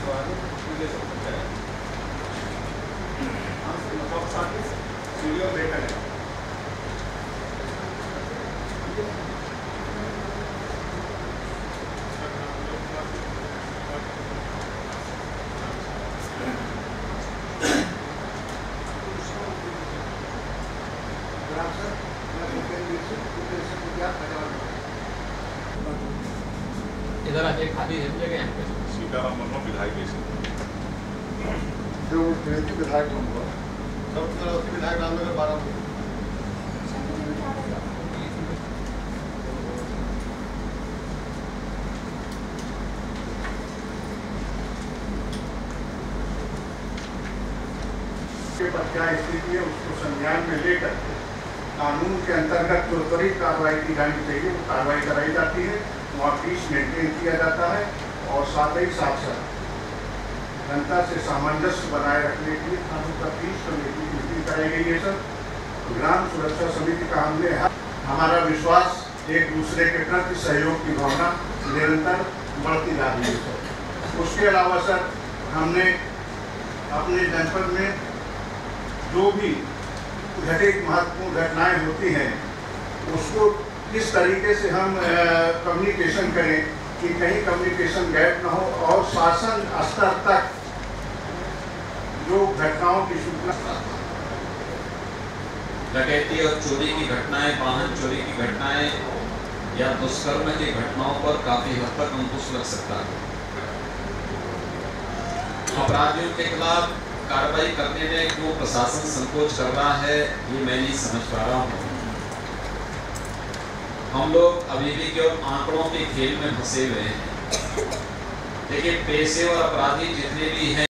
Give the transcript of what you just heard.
सवाल है, ले सकते हैं। हाँ सर, मतलब साथ में सीढ़ियों में बैठा है। इधर आके खाली है जगह यहाँ पे। सीताराम वर्मा विधायक जो विधायक होंगे सब विधायक रामनगर 12 के पर क्या स्थिति है उसको संज्ञान में लेकर कानून के अंतर्गत जो त्वरित कार्रवाई की जानी चाहिए वो कार्रवाई कराई जाती है। वहाँ पीस मेंटेन किया जाता है और साथ ही साथ जनता से सामंजस्य बनाए रखने के लिए कानून का पीस कमेटी की मीटिंग कराई गई है। सर, ग्राम सुरक्षा समिति का हमने हमारा विश्वास एक दूसरे के प्रति सहयोग की भावना निरंतर बढ़ती जा रही है। सर, उसके अलावा सर हमने अपने जनपद में जो भी घटित महत्वपूर्ण घटनाएं होती हैं उसको किस तरीके से हम कम्युनिकेशन करें कि कहीं कम्युनिकेशन गैप न हो और शासन स्तर तक जो घटनाओं की सूचना डकैती और चोरी की घटनाएं, वाहन चोरी की घटनाएं या दुष्कर्म की घटनाओं पर काफी हद तक अंकुश लग सकता है। अपराधियों के खिलाफ कार्रवाई करने में क्यों प्रशासन संकोच कर रहा है ये मैं नहीं समझ पा रहा हूँ। हम लोग अभी भी केवल आंकड़ों के खेल में फंसे हुए हैं। देखिए, पेशे और अपराधी जितने भी हैं